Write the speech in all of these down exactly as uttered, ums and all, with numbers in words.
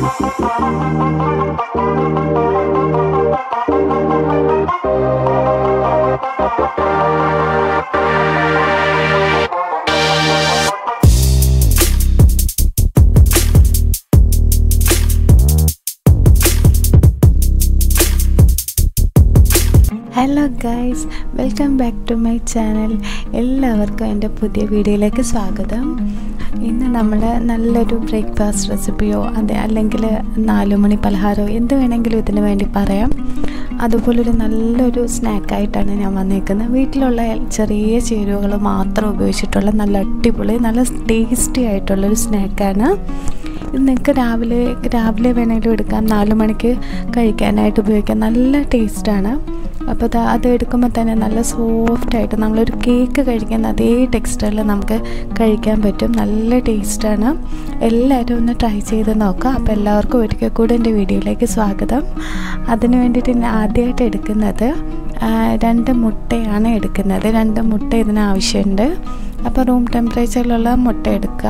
Hello guys, welcome back to my channel. എല്ലാവർക്കും എൻ്റെ പുതിയ വീഡിയോയിലേക്ക് സ്വാഗതം. ഇന്ന് നമ്മൾ നല്ലൊരു ബ്രേക്ക്ഫാസ്റ്റ് റെസിപ്പിയോ അതെ അല്ലെങ്കിൽ നാലുമണി പലഹാരമോ എന്ത് വേണമെങ്കിലും ഇതിന് വേണ്ടി പറയാം. അതുപോലൊരു നല്ലൊരു സ്നാക്കായിട്ടാണ് ഞാൻ വന്നേക്കുന്നത്. വീട്ടിലുള്ള ചെറിയ ചേരുവകൾ മാത്രം ഉപയോഗിച്ചിട്ടുള്ള നല്ല അടിപൊളി നല്ല ടേസ്റ്റി ആയിട്ടുള്ളൊരു സ്നാക്കാണ്. ഇത് നിങ്ങൾക്ക് രാവിലെ രാവിലെ വേണമെങ്കിലും എടുക്കാം, നാല് മണിക്ക് കഴിക്കാനായിട്ട് ഉപയോഗിക്കാം. നല്ല ടേസ്റ്റാണ്. അപ്പോൾ അത് അത് എടുക്കുമ്പോൾ തന്നെ നല്ല സോഫ്റ്റായിട്ട് നമ്മളൊരു കേക്ക് കഴിക്കുന്ന അതേ ടെക്സ്ചറിൽ നമുക്ക് കഴിക്കാൻ പറ്റും. നല്ല ടേസ്റ്റാണ്. എല്ലാവരും ഒന്ന് ട്രൈ ചെയ്ത് നോക്കാം. അപ്പോൾ എല്ലാവർക്കും ഒരിക്കൽ കൂടി എൻ്റെ വീഡിയോയിലേക്ക് സ്വാഗതം. അതിന് വേണ്ടിയിട്ട് ഞാൻ ആദ്യമായിട്ട് എടുക്കുന്നത് രണ്ട് മുട്ടയാണ് എടുക്കുന്നത്. രണ്ട് മുട്ട ഇതിന് ആവശ്യമുണ്ട്. അപ്പോൾ റൂം ടെമ്പറേച്ചറിലുള്ള മുട്ട എടുക്കുക.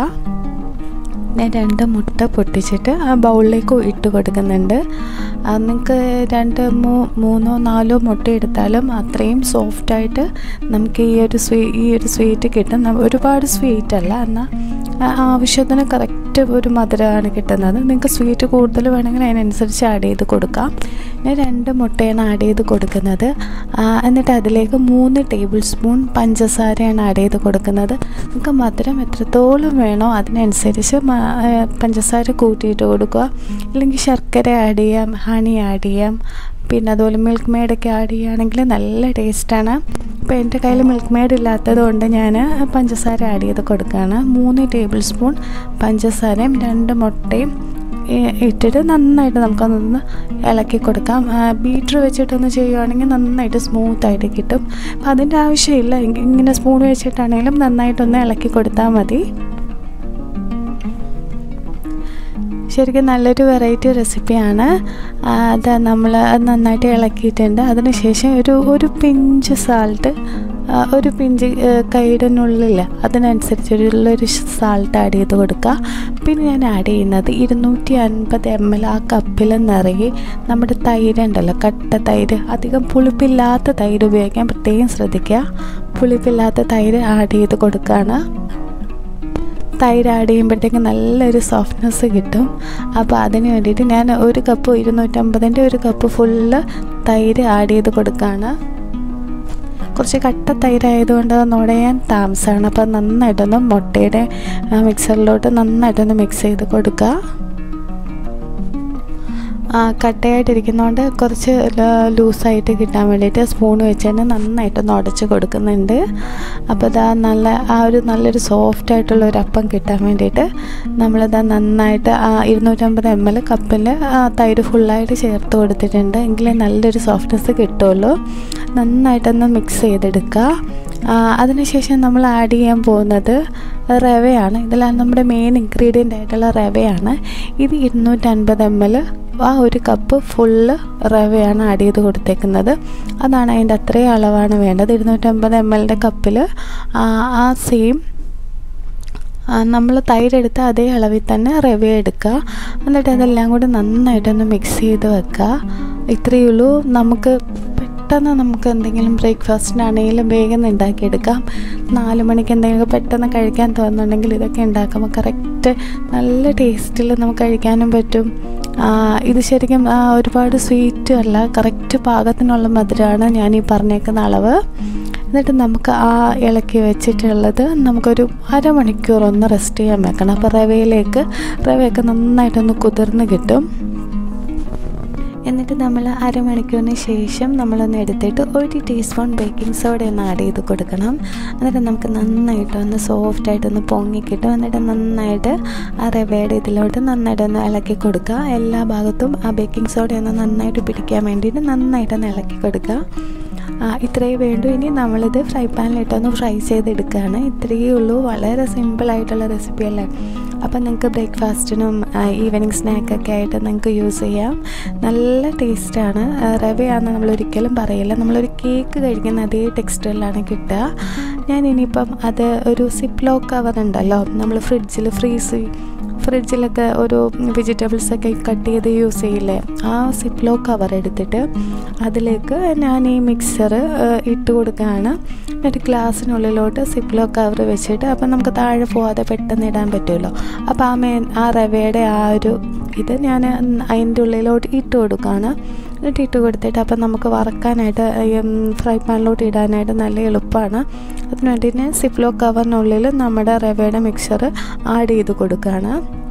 ഞാൻ രണ്ട് മുട്ട പൊട്ടിച്ചിട്ട് ആ ബൗളിലേക്ക് ഇട്ട് കൊടുക്കുന്നുണ്ട്. നിങ്ങൾക്ക് രണ്ട് മൂ മൂന്നോ നാലോ മുട്ട എടുത്താലും അത്രയും സോഫ്റ്റായിട്ട് നമുക്ക് ഈ ഒരു സ്വീ ഈ ഒരു സ്വീറ്റ് കിട്ടും. ഒരുപാട് സ്വീറ്റ് അല്ല, എന്നാൽ ആവശ്യത്തിന് കറക്റ്റ് ഒരു മധുരമാണ് കിട്ടുന്നത്. നിങ്ങൾക്ക് സ്വീറ്റ് കൂടുതൽ വേണമെങ്കിൽ അതിനനുസരിച്ച് ആഡ് ചെയ്ത് കൊടുക്കാം. ഞാൻ രണ്ട് മുട്ടയാണ് ആഡ് ചെയ്ത് കൊടുക്കുന്നത്. എന്നിട്ട് അതിലേക്ക് മൂന്ന് ടേബിൾ സ്പൂൺ പഞ്ചസാരയാണ് ആഡ് ചെയ്ത് കൊടുക്കുന്നത്. നിങ്ങൾക്ക് മധുരം എത്രത്തോളം വേണോ അതിനനുസരിച്ച് പഞ്ചസാര കൂട്ടിയിട്ട് കൊടുക്കുക. അല്ലെങ്കിൽ ശർക്കര ആഡ് ചെയ്യാം, ഹണി ആഡ് ചെയ്യാം, പിന്നെ അതുപോലെ മിൽക്ക് മെയ്ഡൊക്കെ ആഡ് ചെയ്യുകയാണെങ്കിൽ നല്ല ടേസ്റ്റാണ്. ഇപ്പോൾ എൻ്റെ കയ്യിൽ മിൽക്ക് മെയ്ഡ് ഇല്ലാത്തത് കൊണ്ട് ഞാൻ പഞ്ചസാര ആഡ് ചെയ്ത് കൊടുക്കുകയാണ്. മൂന്ന് ടേബിൾ സ്പൂൺ പഞ്ചസാരയും രണ്ട് മുട്ടയും ഇട്ടിട്ട് നന്നായിട്ട് നമുക്കൊന്ന് ഇളക്കി കൊടുക്കാം. ബീറ്റർ വെച്ചിട്ടൊന്ന് ചെയ്യുകയാണെങ്കിൽ നന്നായിട്ട് സ്മൂത്തായിട്ട് കിട്ടും. അപ്പോൾ അതിൻ്റെ ആവശ്യമില്ല, ഇങ്ങനെ സ്പൂൺ വെച്ചിട്ടാണെങ്കിലും നന്നായിട്ടൊന്ന് ഇളക്കി കൊടുത്താൽ മതി. ശരിക്കും നല്ലൊരു വെറൈറ്റി റെസിപ്പിയാണ്. അത് നമ്മൾ നന്നായിട്ട് ഇളക്കിയിട്ടുണ്ട്. അതിനുശേഷം ഒരു ഒരു പിഞ്ച് സാൾട്ട്, ഒരു പിഞ്ച് കൈയിടനുള്ളിൽ അതിനനുസരിച്ചുള്ളൊരു സാൾട്ട് ആഡ് ചെയ്ത് കൊടുക്കുക. പിന്നെ ഞാൻ ആഡ് ചെയ്യുന്നത് ഇരുന്നൂറ്റി അൻപത് എം എൽ ആ കപ്പിൽ നിറയെ നമ്മുടെ തൈര് ഉണ്ടല്ലോ, കട്ട തൈര്, അധികം പുളിപ്പില്ലാത്ത തൈര് ഉപയോഗിക്കാൻ പ്രത്യേകം ശ്രദ്ധിക്കുക. പുളിപ്പില്ലാത്ത തൈര് ആഡ് ചെയ്ത് കൊടുക്കുകയാണ്. തൈര് ആഡ് ചെയ്യുമ്പോഴത്തേക്ക് നല്ലൊരു സോഫ്റ്റ്നെസ് കിട്ടും. അപ്പോൾ അതിന് വേണ്ടിയിട്ട് ഞാൻ ഒരു കപ്പ് ഇരുന്നൂറ്റമ്പതിൻ്റെ ഒരു കപ്പ് ഫുള്ള് തൈര് ആഡ് ചെയ്ത് കൊടുക്കുകയാണ്. കുറച്ച് കട്ട തൈരായതുകൊണ്ട് അത് നുടയാൻ താമസമാണ്. അപ്പോൾ നന്നായിട്ടൊന്ന് മുട്ടയുടെ മിക്സറിലോട്ട് നന്നായിട്ടൊന്ന് മിക്സ് ചെയ്ത് കൊടുക്കുക. കട്ടയായിട്ടിരിക്കുന്നതുകൊണ്ട് കുറച്ച് ലൂസായിട്ട് കിട്ടാൻ വേണ്ടിയിട്ട് സ്പൂൺ വെച്ച് തന്നെ നന്നായിട്ടൊന്ന് ഉടച്ച് കൊടുക്കുന്നുണ്ട്. അപ്പോൾ ഇതാ നല്ല ആ ഒരു നല്ലൊരു സോഫ്റ്റായിട്ടുള്ള ഒരു അപ്പം കിട്ടാൻ വേണ്ടിയിട്ട് നമ്മളിതാ നന്നായിട്ട് ആ ഇരുന്നൂറ്റമ്പത് എം എൽ കപ്പിൽ തൈര് ഫുള്ളായിട്ട് ചേർത്ത് കൊടുത്തിട്ടുണ്ട്. എങ്കിലേ നല്ലൊരു സോഫ്റ്റ്നെസ് കിട്ടുള്ളൂ. നന്നായിട്ടൊന്ന് മിക്സ് ചെയ്തെടുക്കുക. അതിനുശേഷം നമ്മൾ ആഡ് ചെയ്യാൻ പോകുന്നത് റവയാണ്. ഇതിലാണ് നമ്മുടെ മെയിൻ ഇൻഗ്രീഡിയൻ്റ് ആയിട്ടുള്ള റവയാണ്. ഇത് ഇരുന്നൂറ്റൻപത് എം എൽ ആ ഒരു കപ്പ് ഫുള്ള് റവയാണ് ആഡ് ചെയ്ത് കൊടുത്തേക്കുന്നത്. അതാണ് അതിൻ്റെ അത്രയും അളവാണ് വേണ്ടത്. ഇരുന്നൂറ്റമ്പത് എം എല്ലിൻ്റെ കപ്പിൽ ആ സെയിം നമ്മൾ തൈരെടുത്ത അതേ അളവിൽ തന്നെ റവ എടുക്കുക. എന്നിട്ട് അതെല്ലാം കൂടി നന്നായിട്ടൊന്ന് മിക്സ് ചെയ്ത് വെക്കുക. ഇത്രയേ ഉള്ളൂ. നമുക്ക് പെട്ടെന്ന് നമുക്ക് എന്തെങ്കിലും ബ്രേക്ക്ഫാസ്റ്റിനാണെങ്കിലും വേഗം ഉണ്ടാക്കിയെടുക്കാം. നാല് മണിക്ക് എന്തെങ്കിലും പെട്ടെന്ന് കഴിക്കാൻ തോന്നുന്നുണ്ടെങ്കിൽ ഇതൊക്കെ ഉണ്ടാക്കുമ്പോൾ കറക്റ്റ് നല്ല ടേസ്റ്റിൽ നമുക്ക് കഴിക്കാനും പറ്റും. ഇത് ശരിക്കും ഒരുപാട് സ്വീറ്റ് അല്ല, കറക്റ്റ് പാകത്തിനുള്ള മധുരമാണ് ഞാൻ ഈ പറഞ്ഞേക്കുന്ന അളവ്. എന്നിട്ട് നമുക്ക് ആ ഇളക്കി വെച്ചിട്ടുള്ളത് നമുക്കൊരു അരമണിക്കൂർ ഒന്ന് റെസ്റ്റ് ചെയ്യാൻ വെക്കണം. അപ്പോൾ റവയിലേക്ക് റവയൊക്കെ നന്നായിട്ടൊന്ന് കുതിർന്ന് കിട്ടും. എന്നിട്ട് നമ്മൾ അരമണിക്കൂറിന് ശേഷം നമ്മളൊന്ന് എടുത്തിട്ട് ഒരു ടീസ്പൂൺ ബേക്കിംഗ് സോഡ ഒന്ന് ആഡ് ചെയ്ത് കൊടുക്കണം. എന്നിട്ട് നമുക്ക് നന്നായിട്ടൊന്ന് സോഫ്റ്റായിട്ടൊന്ന് പൊങ്ങി കിട്ടും. എന്നിട്ട് നന്നായിട്ട് ആ റവയുടെ ഇതിലോട്ട് നന്നായിട്ടൊന്ന് ഇളക്കി കൊടുക്കുക. എല്ലാ ഭാഗത്തും ആ ബേക്കിംഗ് സോഡ ഒന്ന് നന്നായിട്ട് പിടിക്കാൻ വേണ്ടിയിട്ട് നന്നായിട്ടൊന്ന് ഇളക്കി കൊടുക്കുക. ഇത്രയേ വേണ്ടൂ. ഇനി നമ്മളിത് ഫ്രൈ പാനിലിട്ടൊന്ന് ഫ്രൈ ചെയ്തെടുക്കുകയാണ്. ഇത്രയേ ഉള്ളൂ. വളരെ സിമ്പിളായിട്ടുള്ള റെസിപ്പി അല്ലേ. അപ്പം നിങ്ങൾക്ക് ബ്രേക്ക്ഫാസ്റ്റിനും ഈവനിങ് സ്നാക്കൊക്കെ ആയിട്ട് നിങ്ങൾക്ക് യൂസ് ചെയ്യാം. നല്ല ടേസ്റ്റാണ്. റവയാണെന്ന് നമ്മളൊരിക്കലും പറയില്ല. നമ്മളൊരു കേക്ക് കഴിക്കുന്ന അതേ ടെക്സ്ചറിലാണ് കിട്ടുക. ഞാൻ ഇനിയിപ്പം അത് ഒരു സിപ്പ് ലോക്ക് കവർ ഉണ്ടല്ലോ, നമ്മൾ ഫ്രിഡ്ജിൽ ഫ്രീസ് ഫ്രിഡ്ജിലൊക്കെ ഒരു വെജിറ്റബിൾസൊക്കെ കട്ട് ചെയ്ത് യൂസ് ചെയ്യില്ലേ, ആ സിപ്ലോ കവർ എടുത്തിട്ട് അതിലേക്ക് ഞാൻ ഈ മിക്സർ ഇട്ട് കൊടുക്കുകയാണ്. എന്നിട്ട് ഗ്ലാസ്സിനുള്ളിലോട്ട് സിപ്ലോ കവർ വെച്ചിട്ട് അപ്പം നമുക്ക് താഴെ പോകാതെ പെട്ടെന്ന് ഇടാൻ പറ്റുമല്ലോ. അപ്പോൾ ആ മേ ആ റവയുടെ ആ ഒരു ഇത് ഞാൻ അതിൻ്റെ ഉള്ളിലോട്ട് ഇട്ട് കൊടുക്കുകയാണ്. എന്നിട്ട് ഇട്ട് കൊടുത്തിട്ട് അപ്പം നമുക്ക് വറക്കാനായിട്ട് ഫ്രൈ പാനിലോട്ട് ഇടാനായിട്ട് നല്ല എളുപ്പമാണ്. അതിന് വേണ്ടി ഞാൻ സിപ്ലോ കവറിനുള്ളിൽ നമ്മുടെ റവയുടെ മിക്സർ ആഡ് ചെയ്ത് കൊടുക്കുകയാണ്.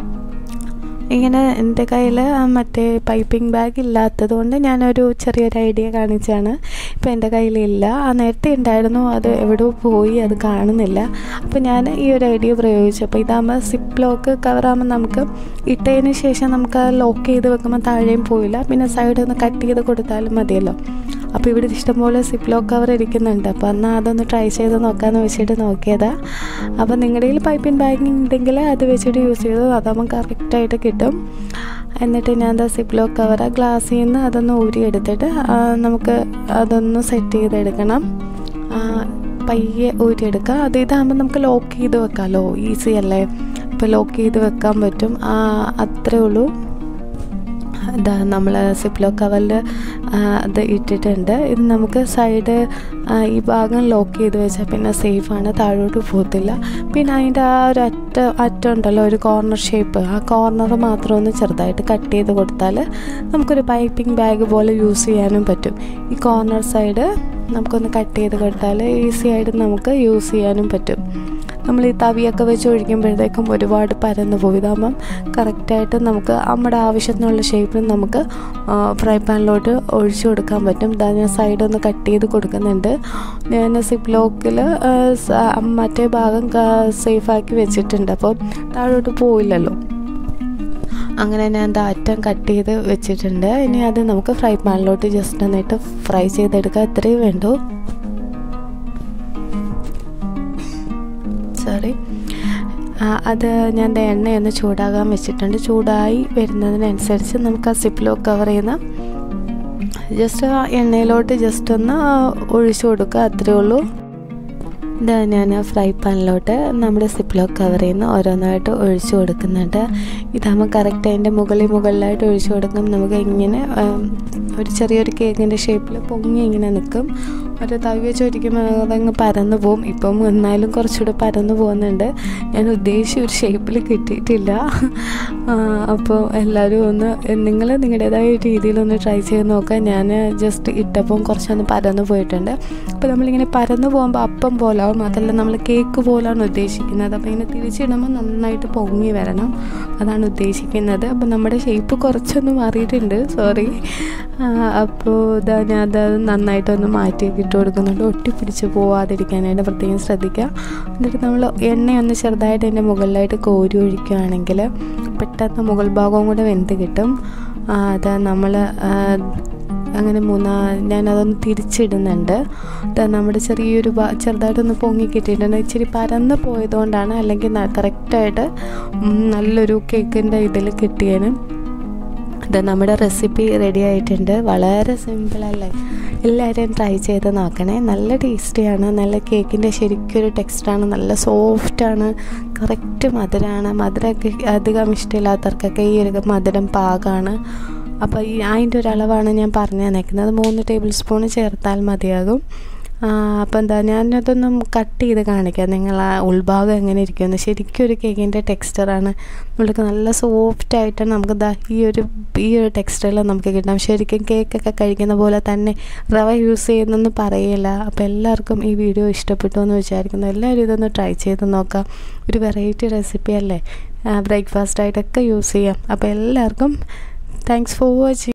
ഇങ്ങനെ എൻ്റെ കയ്യിൽ മറ്റേ പൈപ്പിംഗ് ബാഗ് ഇല്ലാത്തത് കൊണ്ട് ഞാനൊരു ചെറിയൊരു ഐഡിയ കാണിച്ചാണ്. ഇപ്പോൾ എൻ്റെ കയ്യിലില്ല, ആ നേരത്തെ ഉണ്ടായിരുന്നു, അത് എവിടെയോ പോയി, അത് കാണുന്നില്ല. അപ്പോൾ ഞാൻ ഈ ഒരു ഐഡിയ പ്രയോഗിച്ചു. അപ്പോൾ ഇതാകുമ്പോൾ സിപ്പ് ലോക്ക് കവറാകുമ്പോൾ നമുക്ക് ഇട്ടതിന് ശേഷം നമുക്ക് ലോക്ക് ചെയ്ത് വെക്കുമ്പോൾ താഴെയും പോയില്ല, പിന്നെ സൈഡ് ഒന്ന് കട്ട് ചെയ്ത് കൊടുത്താലും മതിയല്ലോ. അപ്പോൾ ഇവിടെ ഇഷ്ടംപോലെ സിപ്പ് ലോക്ക് കവർ ഇരിക്കുന്നുണ്ട്. അപ്പോൾ എന്നാൽ അതൊന്ന് ട്രൈ ചെയ്ത് നോക്കാമെന്ന് വെച്ചിട്ട് നോക്കിയതാണ്. അപ്പോൾ നിങ്ങളുടെ കയ്യിൽ പൈപ്പിംഗ് ബാഗ് ഉണ്ടെങ്കിൽ അത് വെച്ചിട്ട് യൂസ് ചെയ്തു, അതാകുമ്പോൾ കറക്റ്റായിട്ട് കിട്ടും. എന്നിട്ട് ഞാൻ എന്താ സിപ്പ് ലോക്ക് കവർ ഗ്ലാസ്സിൽ നിന്ന് അതൊന്ന് ഊരിയെടുത്തിട്ട് നമുക്ക് അതൊന്ന് സെറ്റ് ചെയ്തെടുക്കണം. പയ്യെ ഊരിയെടുക്കുക. അത് ഇതാകുമ്പോൾ നമുക്ക് ലോക്ക് ചെയ്ത് വെക്കാമല്ലോ, ഈസി അല്ലേ. ഇപ്പോൾ ലോക്ക് ചെയ്ത് വെക്കാൻ പറ്റും, അത്രേ ഉള്ളൂ. ഇതാ നമ്മൾ സിപ്ലോ കവറിൽ അത് ഇട്ടിട്ടുണ്ട്. ഇത് നമുക്ക് സൈഡ് ഈ ഭാഗം ലോക്ക് ചെയ്ത് വെച്ചാൽ പിന്നെ സേഫാണ്, താഴോട്ട് പോകത്തില്ല. പിന്നെ അതിൻ്റെ ആ ഒരു അറ്റ അറ്റം ഉണ്ടല്ലോ, ഒരു കോർണർ ഷേപ്പ്, ആ കോർണർ മാത്രം ഒന്ന് ചെറുതായിട്ട് കട്ട് ചെയ്ത് കൊടുത്താൽ നമുക്കൊരു പൈപ്പിംഗ് ബാഗ് പോലെ യൂസ് ചെയ്യാനും പറ്റും. ഈ കോർണർ സൈഡ് നമുക്കൊന്ന് കട്ട് ചെയ്ത് കൊടുത്താൽ ഈസി ആയിട്ട് നമുക്ക് യൂസ് ചെയ്യാനും പറ്റും. നമ്മൾ ഈ തവിയൊക്കെ വെച്ച് ഒഴിക്കുമ്പോഴത്തേക്കും ഒരുപാട് പരന്ന് പോയി. ഇതാകുമ്പം കറക്റ്റായിട്ട് നമുക്ക് നമ്മുടെ ആവശ്യത്തിനുള്ള ഷേപ്പിൽ നമുക്ക് ഫ്രൈ പാനിലോട്ട് ഒഴിച്ചു കൊടുക്കാൻ പറ്റും. ഇതാ ഞാൻ സൈഡൊന്ന് കട്ട് ചെയ്ത് കൊടുക്കുന്നുണ്ട്. ഞാൻ സിപ്പ് ലോക്കിൽ മറ്റേ ഭാഗം സേഫാക്കി വെച്ചിട്ടുണ്ട്, അപ്പോൾ താഴോട്ട് പോയില്ലല്ലോ. അങ്ങനെ ഞാൻ ദാ അറ്റം കട്ട് ചെയ്ത് വെച്ചിട്ടുണ്ട്. ഇനി അത് നമുക്ക് ഫ്രൈ പാനിലോട്ട് ജസ്റ്റ് എന്നിട്ട് ഫ്രൈ ചെയ്തെടുക്കുക, ഇത്രയും വേണ്ടൂ. സോറി അത് ഞാൻ എണ്ണയൊന്ന് ചൂടാകാൻ വെച്ചിട്ടുണ്ട്. ചൂടായി വരുന്നതിനനുസരിച്ച് നമുക്ക് ആ സിപ്പ് ലോക്ക് കവർ ചെയ്യുന്ന ജസ്റ്റ് ആ എണ്ണയിലോട്ട് ജസ്റ്റ് ഒന്ന് ഒഴിച്ചു കൊടുക്കുക, അത്രയേ ഉള്ളൂ. ഇതാ ഞാൻ ഫ്രൈ പാനിലോട്ട് നമ്മുടെ സിപ്പ് ലോക്ക് കവർ ചെയ്യുന്ന ഓരോന്നായിട്ട് ഒഴിച്ചു കൊടുക്കുന്നുണ്ട്. ഇതാകുമ്പോൾ കറക്റ്റ് അതിൻ്റെ മുകളിൽ മുകളിലായിട്ട് ഒഴിച്ചു കൊടുക്കും. നമുക്ക് ഇങ്ങനെ ഒരു ചെറിയൊരു കേക്കിൻ്റെ ഷേപ്പിൽ പൊങ്ങി ഇങ്ങനെ നിൽക്കും. ഒരു തവി വെച്ച് ഒരിക്കുമ്പോൾ അതങ്ങ് പരന്നു പോകും. ഇപ്പം എന്നാലും കുറച്ചുകൂടെ പരന്നു പോകുന്നുണ്ട്. ഞാൻ ഉദ്ദേശിച്ച ഒരു ഷേപ്പിൽ കിട്ടിയിട്ടില്ല. അപ്പോൾ എല്ലാവരും ഒന്ന് നിങ്ങൾ നിങ്ങളുടേതായ രീതിയിലൊന്ന് ട്രൈ ചെയ്ത് നോക്കാം. ഞാൻ ജസ്റ്റ് ഇട്ടപ്പം കുറച്ചൊന്ന് പരന്നു പോയിട്ടുണ്ട്. അപ്പോൾ നമ്മളിങ്ങനെ പരന്നു പോകുമ്പോൾ അപ്പം പോലാവും, അതല്ല നമ്മൾ കേക്ക് പോലാണ് ഉദ്ദേശിക്കുന്നത്. അപ്പോൾ ഇങ്ങനെ തിരിച്ചിടുമ്പോൾ നന്നായിട്ട് പൊങ്ങി വരണം, അതാണ് ഉദ്ദേശിക്കുന്നത്. അപ്പോൾ നമ്മുടെ ഷേപ്പ് കുറച്ചൊന്ന് മാറിയിട്ടുണ്ട്, സോറി. അപ്പോൾ ഇതാ ഞാൻ അത് നന്നായിട്ടൊന്ന് മാറ്റി ഇട്ട് കൊടുക്കുന്നുണ്ട്. ഒട്ടിപ്പിടിച്ച് പോവാതിരിക്കാനായിട്ട് പ്രത്യേകം ശ്രദ്ധിക്കുക. എന്നിട്ട് നമ്മൾ എണ്ണയൊന്ന് ചെറുതായിട്ട് അതിൻ്റെ മുകളിലായിട്ട് കോരി ഒഴിക്കുകയാണെങ്കിൽ പെട്ടെന്ന് മുകൾ ഭാഗവും കൂടെ വെന്ത് കിട്ടും. അത് നമ്മൾ അങ്ങനെ മൂന്നാ ഞാനതൊന്ന് തിരിച്ചിടുന്നുണ്ട്. നമ്മുടെ ചെറിയൊരു ചെറുതായിട്ടൊന്ന് പൊങ്ങി കിട്ടിയിട്ടുണ്ട്. ഇച്ചിരി പരന്ന് പോയതുകൊണ്ടാണ്, അല്ലെങ്കിൽ കറക്റ്റായിട്ട് നല്ലൊരു കേക്കിൻ്റെ ഇതിൽ കിട്ടിയേന്. ഇത് നമ്മുടെ റെസിപ്പി റെഡി ആയിട്ടുണ്ട്. വളരെ സിമ്പിളല്ലേ, എല്ലാവരും ട്രൈ ചെയ്ത് നോക്കണേ. നല്ല ടേസ്റ്റിയാണ്, നല്ല കേക്കിൻ്റെ ശരിക്കൊരു ടെക്സ്റ്റാണ്, നല്ല സോഫ്റ്റാണ്, കറക്റ്റ് മധുരമാണ്. മധുരമൊക്കെ അധികം ഇഷ്ടമില്ലാത്തവർക്കൊക്കെ ഈ ഒരു മധുരം പാകമാണ്. അപ്പോൾ ഈ അതിൻ്റെ ഒരു അളവാണ് ഞാൻ പറഞ്ഞു തന്നേക്കുന്നത്. മൂന്ന് ടേബിൾ സ്പൂൺ ചേർത്താൽ മതിയാകും. അപ്പോൾ എന്താ ഞാനതൊന്നും കട്ട് ചെയ്ത് കാണിക്കാം നിങ്ങൾ ആ ഉൾഭാഗം എങ്ങനെ ഇരിക്കുമെന്ന്. ശരിക്കും ഒരു കേക്കിൻ്റെ ടെക്സ്ചറാണ്, നമ്മൾക്ക് നല്ല സോഫ്റ്റായിട്ട് നമുക്ക് ദാ ഈ ഒരു ഈ ഒരു ടെക്സ്ചറിൽ നമുക്ക് കിട്ടാം. ശരിക്കും കേക്കൊക്കെ കഴിക്കുന്ന പോലെ തന്നെ റവ യൂസ് ചെയ്യുന്നൊന്നും പറയില്ല. അപ്പോൾ എല്ലാവർക്കും ഈ വീഡിയോ ഇഷ്ടപ്പെട്ടു എന്ന് വിചാരിക്കുന്നു. എല്ലാവരും ഇതൊന്ന് ട്രൈ ചെയ്ത് നോക്കാം. ഒരു വെറൈറ്റി റെസിപ്പി അല്ലേ, ബ്രേക്ക്ഫാസ്റ്റായിട്ടൊക്കെ യൂസ് ചെയ്യാം. അപ്പോൾ എല്ലാവർക്കും താങ്ക്സ് ഫോർ വാച്ചിങ്.